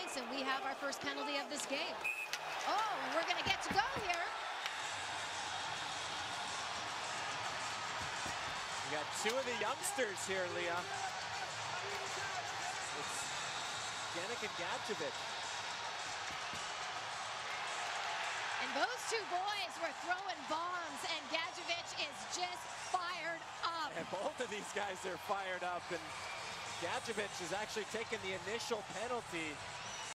points, and we have our first penalty of this game. Oh, and we're going to get to go here. We got two of the youngsters here, Leah. It's Jenik and Gadjovich. And those two boys were throwing bombs, and Gadjovich is just fired up. And both of these guys are fired up, and Gadjovich has actually taken the initial penalty